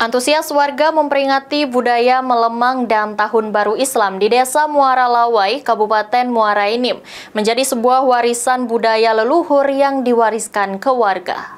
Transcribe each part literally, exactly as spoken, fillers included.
Antusias warga memperingati budaya Melemang dan Tahun Baru Islam di Desa Muara Lawai, Kabupaten Muara Enim, menjadi sebuah warisan budaya leluhur yang diwariskan ke warga.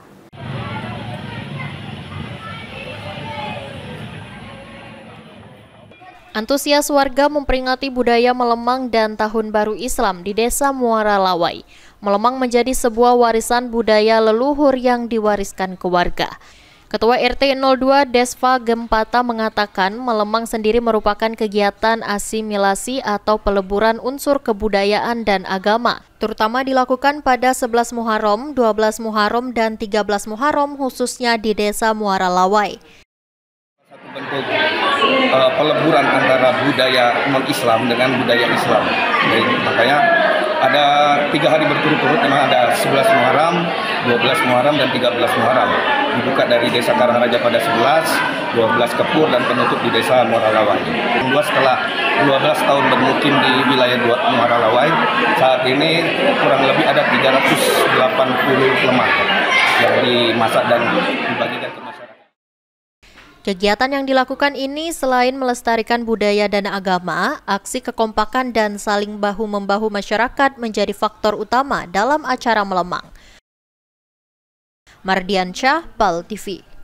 Antusias warga memperingati budaya Melemang dan Tahun Baru Islam di Desa Muara Lawai. Melemang menjadi sebuah warisan budaya leluhur yang diwariskan ke warga. Ketua R T nol dua Desva Gempata mengatakan Melemang sendiri merupakan kegiatan asimilasi atau peleburan unsur kebudayaan dan agama, terutama dilakukan pada sebelas Muharram, dua belas Muharram, dan tiga belas Muharram khususnya di Desa Muara Lawai. Satu bentuk uh, peleburan antara budaya non-Islam dengan budaya Islam. Jadi, makanya ada tiga hari berturut-turut, memang ada sebelas Muharram, dua belas Muharram, dan tiga belas Muharram. Dibuka dari Desa Karangraja pada sebelas, dua belas Kepur, dan penutup di Desa Muara Lawai. Kedua, setelah dua belas tahun bermukim di wilayah Muara Lawai, saat ini kurang lebih ada tiga ratus delapan puluh lemah yang dimasak dan dibagikan ke masyarakat. Kegiatan yang dilakukan ini selain melestarikan budaya dan agama, aksi kekompakan dan saling bahu-membahu masyarakat menjadi faktor utama dalam acara Melemang. Mardiansyah, Pal T V.